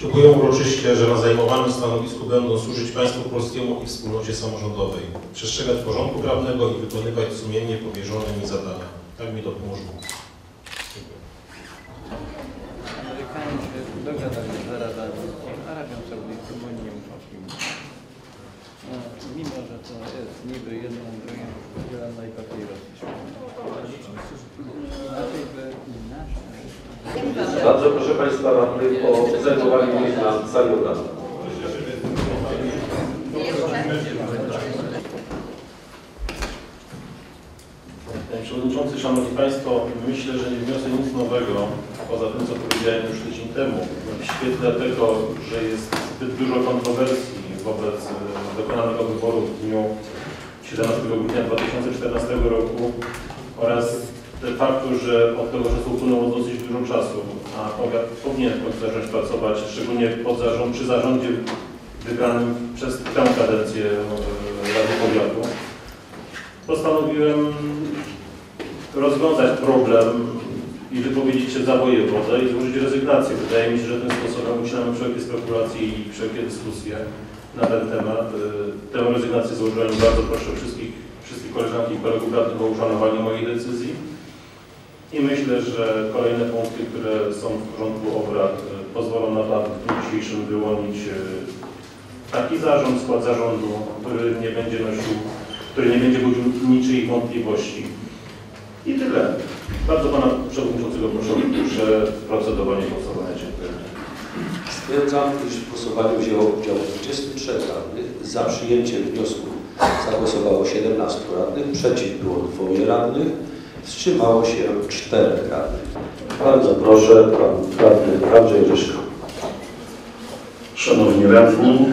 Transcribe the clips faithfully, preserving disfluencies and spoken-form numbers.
Ślubuję uroczyście, że na zajmowanym stanowisku będą służyć państwu polskiemu i wspólnocie samorządowej, przestrzegać porządku prawnego i wykonywać sumiennie powierzone mi zadania. Tak mi dopomóż Bóg. Dziękuję. Amerykanie się dogadali z Arabami, Arabią Saudyjską, bo oni nie muszą z kim. No, mimo, że to jest niby jedną, drugą podzielane i papierosy. Inaczej by inaczej. Bardzo proszę Państwa radnych o zajmowanie miejsc na sali obrad. Panie Przewodniczący, Szanowni Państwo, myślę, że nie wniosę nic nowego, poza tym, co powiedziałem już tydzień temu. W świetle tego, że jest zbyt dużo kontrowersji wobec dokonanego wyboru w dniu siedemnastego grudnia dwa tysiące czternastego roku oraz faktu, że od tego czasu upłynęło dosyć dużo czasu, a powiat powinien w końcu zacząć pracować, szczególnie pod zarząd, przy zarządzie wybranym przez tę kadencję Rady Powiatu, postanowiłem rozwiązać problem i wypowiedzieć się za wojewodę i złożyć rezygnację. Wydaje mi się, że tym sposobem ucinamy wszelkie spekulacje i wszelkie dyskusje na ten temat. Tę rezygnację złożyłem. Bardzo proszę wszystkich, wszystkich koleżanki i kolegów radnych o uszanowanie mojej decyzji. I myślę, że kolejne punkty, które są w porządku obrad, pozwolą na to, aby w dniu dzisiejszym wyłonić taki zarząd, skład zarządu, który nie będzie nosił, który nie będzie budził niczyich wątpliwości. I tyle. Bardzo Pana Przewodniczącego proszę o przeprocedowanie głosowania. Dziękuję. Stwierdzam, iż w głosowaniu wzięło udział dwudziestu trzech radnych. Za przyjęciem wniosku zagłosowało siedemnastu radnych, przeciw było dwóch radnych, wstrzymało się czterech radnych. Bardzo proszę, Pan Radny Andrzej Ryszko. Szanowni Radni,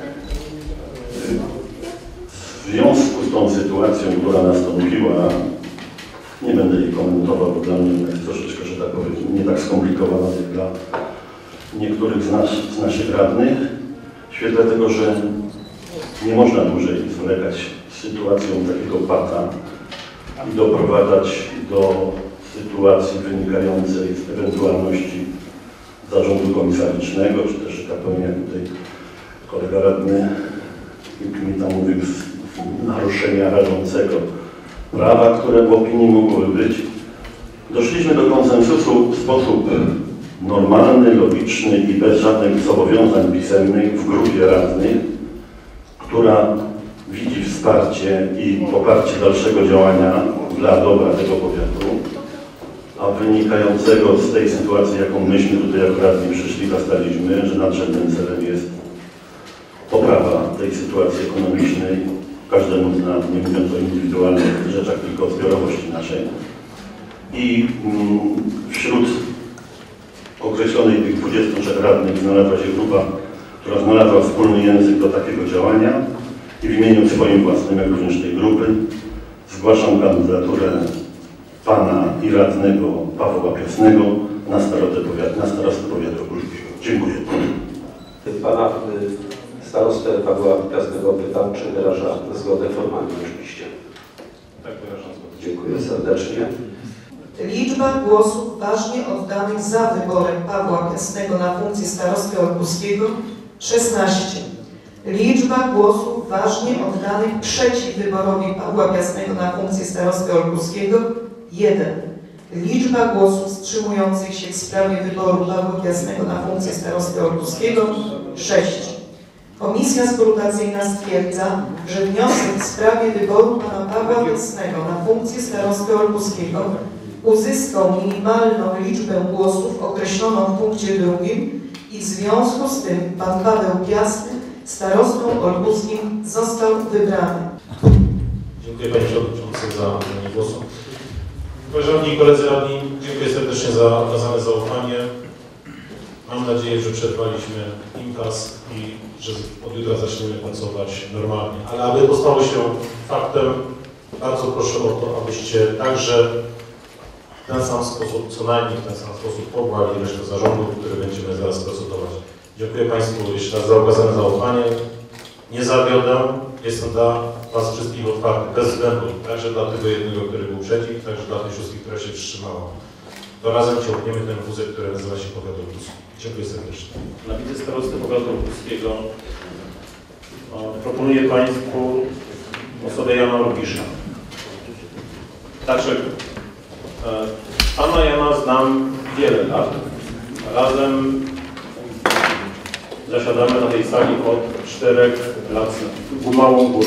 w związku z tą sytuacją, która nastąpiła, nie będę jej komentował, bo dla mnie jest troszeczkę, że tak powiem, nie tak skomplikowana jak dla niektórych z, nas, z naszych radnych. W świetle tego, że nie można dłużej zwlekać z sytuacją takiego pata i doprowadzać do sytuacji wynikającej z ewentualności zarządu komisarycznego, czy też, że tak powiem, jak tutaj kolega radny mi tam mówił, z naruszenia rażącego prawa, które w opinii mogły być. Doszliśmy do konsensusu w sposób normalny, logiczny i bez żadnych zobowiązań pisemnych w grupie radnych, która widzi wsparcie i poparcie dalszego działania dla dobra tego powiatu, a wynikającego z tej sytuacji, jaką myśmy tutaj jako radni przyszli, zastaliśmy, że nadrzędnym celem jest poprawa tej sytuacji ekonomicznej każdemu z nas, nie mówiąc o indywidualnych rzeczach, tylko o zbiorowości naszej. I mm, wśród określonej tych dwudziestu trzech radnych znalazła się grupa, która znalazła wspólny język do takiego działania i w imieniu swoim własnym, jak również tej grupy, zgłaszam kandydaturę pana i radnego Pawła Piasnego na starostę powiatu, na starostę powiatu opolskiego. Dziękuję. Pana starostę Pawła Piasnego pytam, czy wyraża zgodę formalnie oczywiście. Tak, wyrażam zgodę. Dziękuję serdecznie. Liczba głosów ważnie oddanych za wyborem Pawła Piasnego na funkcję starosty olkuskiego szesnaście. Liczba głosów ważnie oddanych przeciw wyborowi Pawła Piasnego na funkcję starosty olkuskiego jeden. Liczba głosów wstrzymujących się w sprawie wyboru Pawła Piasnego na funkcję starosty olkuskiego sześć. Komisja skrutacyjna stwierdza, że wniosek w sprawie wyboru pana Pawła Piasnego na funkcję starosty olkuskiego uzyskał minimalną liczbę głosów określoną w punkcie drugim i w związku z tym pan Paweł Piasny starostą olkuskim został wybrany. Dziękuję Panie Przewodniczący za udzielenie głosu. Koleżanki i koledzy radni, dziękuję serdecznie za okazane zaufanie. Mam nadzieję, że przetrwaliśmy impas i że od jutra zaczniemy pracować normalnie. Ale aby to stało się faktem, bardzo proszę o to, abyście także w ten sam sposób, co najmniej w ten sam sposób powołali resztę zarządu, który będziemy zaraz procedować. Dziękuję Państwu jeszcze raz za okazane zaufanie. Nie zawiodę, jestem dla Was wszystkich otwarty, bez względu, także dla tego jednego, który był przeciw, także dla tych wszystkich, która się wstrzymała. To razem ciągniemy ten wózek, który nazywa się Powiat Olkuski. Dziękuję serdecznie. starosty powiatu olkuskiego proponuję Państwu osobę Jana Orkisza. Dlaczego? Pana Jana znam wiele lat. Razem zasiadamy na tej sali od czterech lat z małą górką.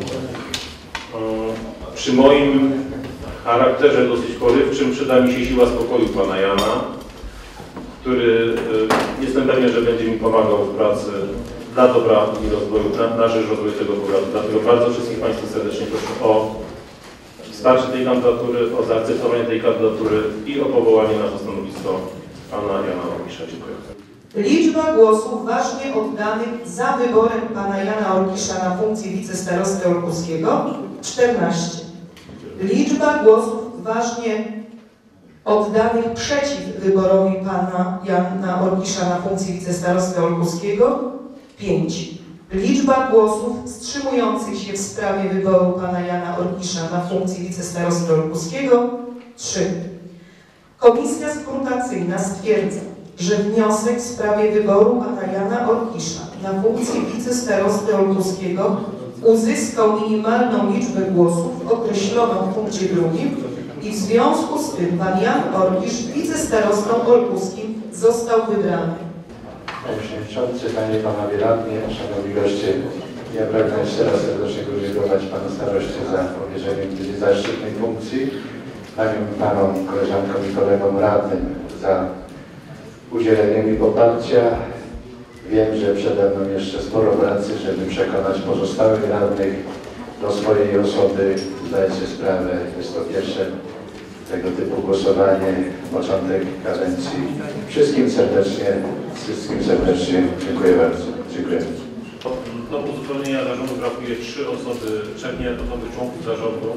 Przy moim charakterze dosyć porywczym przyda mi się siła spokoju pana Jana, który jestem pewien, że będzie mi pomagał w pracy dla dobra i rozwoju, na, na rzecz rozwoju tego powiatu. Dlatego bardzo wszystkich Państwa serdecznie proszę o wsparcie tej kandydatury, o zaakceptowanie tej kandydatury i o powołanie na to stanowisko pana Jana Orkisza. Dziękuję. Liczba głosów ważnie oddanych za wyborem pana Jana Orkisza na funkcję wicestarosty olkuskiego czternaście. Liczba głosów ważnie oddanych przeciw wyborowi pana Jana Orkisza na funkcję wicestarosty olkuskiego pięć. Liczba głosów wstrzymujących się w sprawie wyboru pana Jana Orkisza na funkcję wicestarosty olkuskiego trzy. Komisja skrutacyjna stwierdza, że wniosek w sprawie wyboru pana Jana Orkisza na funkcję wicestarosty olkuskiego uzyskał minimalną liczbę głosów określoną w punkcie drugim i w związku z tym pan Jan Orkisz wicestarostą olkuskim został wybrany. Panie Przewodniczący, Panie i Panowie Radni, Szanowni Goście, ja pragnę jeszcze raz serdecznie podziękować Panu Staroście za powierzenie mi tej zaszczytnej funkcji, Paniom, Panom, koleżankom i kolegom radnym za udzielenie mi poparcia. Wiem, że przede mną jeszcze sporo pracy, żeby przekonać pozostałych radnych do swojej osoby. Zdaję sobie sprawę, jest to pierwsze tego typu głosowanie, początek kadencji. Wszystkim serdecznie, wszystkim serdecznie dziękuję bardzo. Dziękuję. Do uzupełnienia zarządu brakuje trzy osoby, trzech nieetatowych członków zarządu.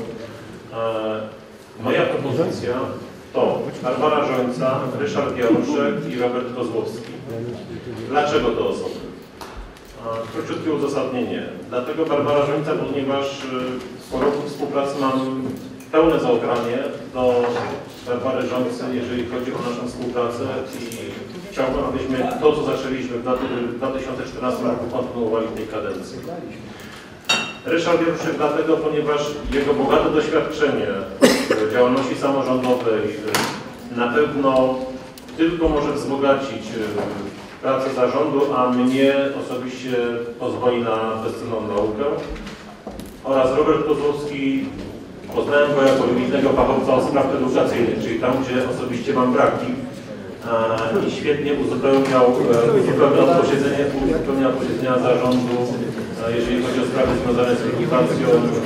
Moja propozycja to Barbara Żońca, Ryszard Januszek i Robert Kozłowski. Dlaczego te osoby? Króciutkie uzasadnienie. Dlatego Barbara Żońca, ponieważ po roku współpracy mam pełne zaufanie do Barbary Żońcy, jeżeli chodzi o naszą współpracę i chciałbym, abyśmy to, co zaczęliśmy w dwa tysiące czternastym roku, kontynuowali w tej kadencji. Ryszard Januszek dlatego, ponieważ jego bogate doświadczenie w działalności samorządowej na pewno tylko może wzbogacić pracę zarządu, a mnie osobiście pozwoli na bezcenną naukę. Oraz Robert Kozłowski, poznałem go jako wybitnego fachowca od spraw edukacyjnych, czyli tam, gdzie osobiście mam braki i świetnie uzupełniał, uzupełniał posiedzenie, uzupełniał posiedzenia zarządu, jeżeli chodzi o sprawy związane z edukacją,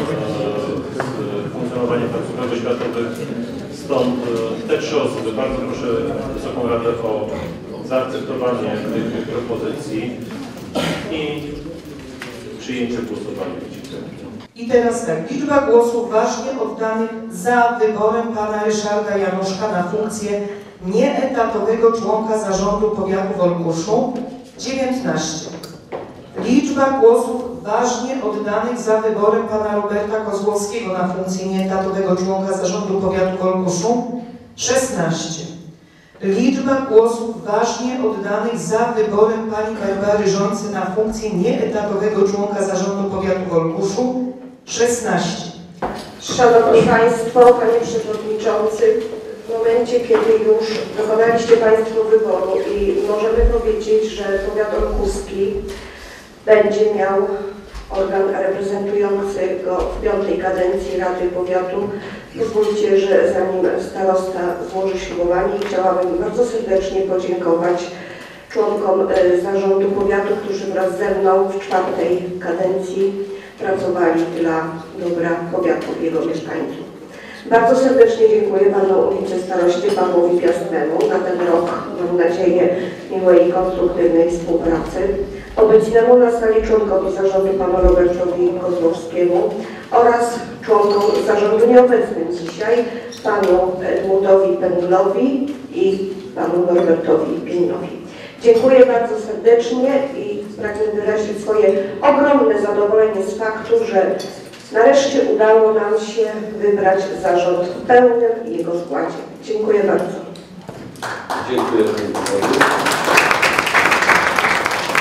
z funkcjonowaniem placówek oświatowych. Stąd te trzy osoby, bardzo proszę Wysoką Radę o zaakceptowanie tych propozycji i przyjęcie głosowania. I teraz tak, liczba głosów ważnie oddanych za wyborem pana Ryszarda Januszka na funkcję nieetatowego członka zarządu powiatu w Olkuszu dziewiętnaście. Liczba głosów ważnie oddanych za wyborem pana Roberta Kozłowskiego na funkcję nieetatowego członka zarządu powiatu w Olkuszu szesnaście. Liczba głosów ważnie oddanych za wyborem pani Barbary Żońcy na funkcję nieetatowego członka zarządu powiatu w Olkuszu szesnaście. Szanowni Państwo, Panie Przewodniczący, w momencie, kiedy już dokonaliście Państwo wyboru i możemy powiedzieć, że powiat olkuski będzie miał organ reprezentujący go w piątej kadencji Rady Powiatu, pozwólcie, że zanim starosta złoży ślubowanie, chciałabym bardzo serdecznie podziękować członkom zarządu powiatu, którzy wraz ze mną w czwartej kadencji pracowali dla dobra powiatu i jego mieszkańców. Bardzo serdecznie dziękuję Panu wicestaroście Pawłowi Piastnemu na ten rok, mam nadzieję, miłej i konstruktywnej współpracy. Obecnemu na sali członkowi zarządu Panu Robertowi Kozłowskiemu oraz członkom zarządu nieobecnym dzisiaj, Panu Edmundowi Pęglowi i Panu Norbertowi Pilnowi. Dziękuję bardzo serdecznie i pragnę wyrazić swoje ogromne zadowolenie z faktu, że nareszcie udało nam się wybrać zarząd w pełnym jego składzie. Dziękuję bardzo. Dziękuję Pani Powodu.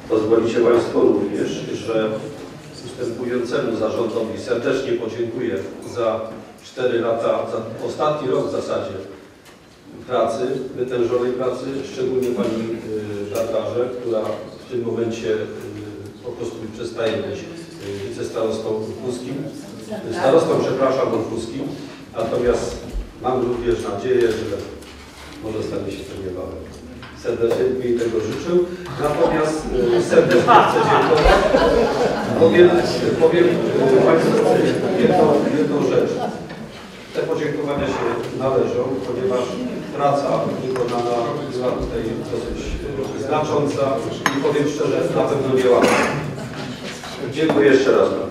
Pozwolicie Państwo również, że ustępującemu zarządowi serdecznie podziękuję za cztery lata, za ostatni rok w zasadzie pracy, wytężonej pracy, szczególnie Pani Barbarze, która w tym momencie po prostu przestaje być wicestarostą Olkuskim, starostą, przepraszam, Olkuskim, natomiast mam również nadzieję, że może stanie się to niebawem. Serdecznie mi tego życzył, natomiast serdecznie chcę dziękować. Powiem, powiem Państwu jedną, jedną rzecz. Te podziękowania się należą, ponieważ praca wykonana była tutaj dosyć znacząca i powiem szczerze, na pewno nie łatwa. Dziękuję jeszcze raz.